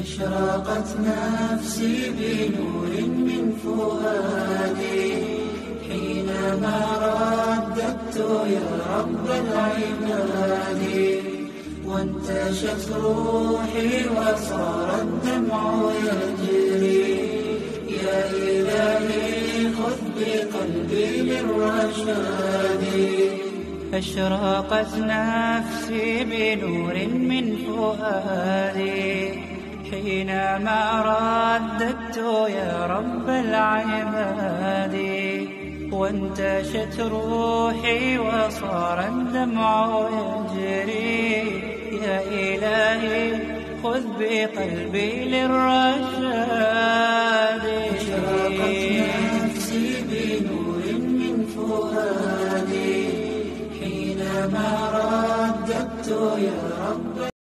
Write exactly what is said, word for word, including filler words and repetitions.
أشرقت نفسي بنور من فؤادي حينما رددت يا رب العباد، وانتشت روحي وصار الدمع يجري. يا إلهي خذ بقلبي للرشاد. أشرقت نفسي بنور من فؤادي حينما رددت يا رب العباد، وانتشت روحي وصار الدمع يجري. يا إلهي خذ بقلبي للرشاد. أشرقت نفسي بنور من فؤادي حينما رددت يا